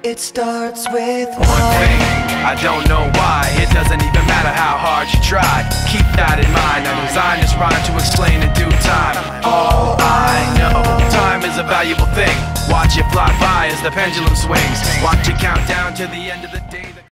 It starts with one thing, I don't know why. It doesn't even matter how hard you try. Keep that in mind. I designed this rhyme to explain in due time. All I know, time is a valuable thing. Watch it fly by as the pendulum swings. Watch it count down to the end of the day.